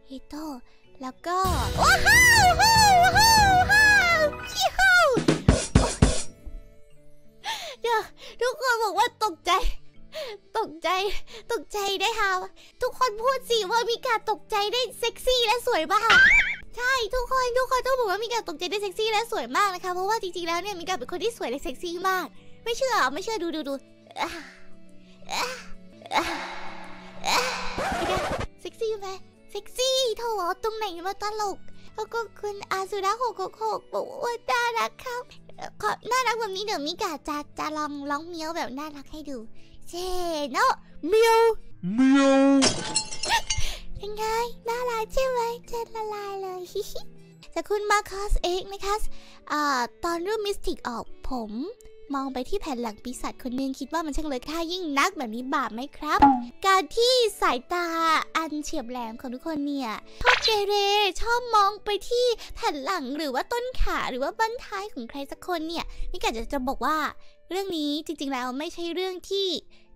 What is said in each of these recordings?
ฮิโต้แล้วก็ว้าวว้าวว้าวว้าวขี้เห่าเดี๋ยวทุกคนบอกว่าตกใจได้ค่ะทุกคนพูดสิว่ามีการตกใจได้เซ็กซี่และสวยมากใช่ทุกคนต้องบอกว่ามีการตกใจได้เซ็กซี่และสวยมากนะคะเพราะว่าจริงๆแล้วเนี่ยมีการเป็นคนที่สวยและเซ็กซี่มากไม่เชื่อดูเซ็กซี่ไหมเซ็กซี่โถตรงไหนมาตลกแล้วก็คุณอาสุระ666บอกว่าน่ารักครับขอน่ารักแบบนี้เดี๋ยวมิกาจะลองร้องเมียวแบบน่ารักให้ดูเจโนเมียวยังไงน่ารักใช่ไหมเจนละลายเลยแต่คุณมาคัสเอ็กนะคะตอนรูปมิสติกออกผมมองไปที่แผ่นหลังปีศาจคนหนึ่งคิดว่ามันช่างเลยค่ายิ่งนักแบบนี้บาปไหมครับการที่สายตาอันเฉียบแหลมของทุกคนเนี่ยชอบเกเรชอบมองไปที่แผ่นหลังหรือว่าต้นขาหรือว่าบั้นท้ายของใครสักคนเนี่ยมิกาจะบอกว่าเรื่องนี้จริงๆแล้วไม่ใช่เรื่องที่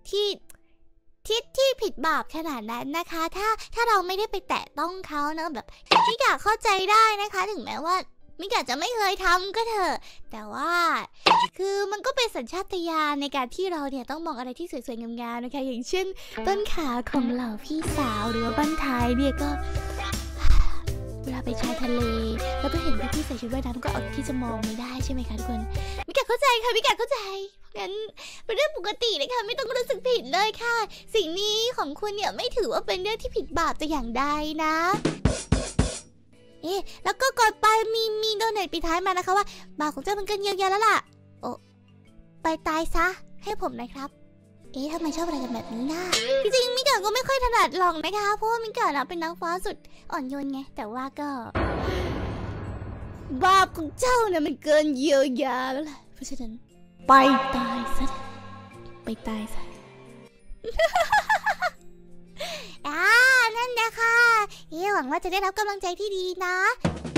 ผิดบาปขนาดนั้นนะคะถ้าเราไม่ได้ไปแตะต้องเขาเนอะแบบมิกาเข้าใจได้นะคะถึงแม้ว่ามิกาจะไม่เคยทำก็เถอะแต่ว่าคือมันก็เป็นสัญชาตญาณในการที่เราเนี่ยต้องมองอะไรที่สวยๆงามๆนะคะอย่างเช่นต้นขาของเหล่าพี่สาวหรือว่าบั้นท้ายเนี่ยก็เวลาไปชายทะเลแล้วก็เห็นพี่ใส่ชุดว่ายน้ำก็อดที่จะมองไม่ได้ใช่ไหมคะทุกคนมิกาเข้าใจค่ะมิกาเข้าใจงั้นเป็นเรื่องปกติเลยค่ะไม่ต้องรู้สึกผิดเลยค่ะสิ่งนี้ของคุณเนี่ยไม่ถือว่าเป็นเรื่องที่ผิดบาปแต่อย่างใดนะแล้วก็ก่อนไปมีโดเนทปิดท้ายมานะคะว่าบาปของเจ้ามันเกินเยียวยาแล้วล่ะโอ้ไปตายซะให้ผมหน่อยครับทำไมชอบอะไรกันแบบนี้นะจริงๆมิกาก็ไม่ค่อยถนัดหรอกนะคะเพราะว่ามิกาเป็นนางฟ้าสุดอ่อนโยนไงแต่ว่าก็บาปของเจ้าเนี่ยมันเกินเยียวยาแล้วล่ะเพราะฉะนั้นไปตายซะนั่นนะคะหวังว่าจะได้รับกำลังใจที่ดีนะ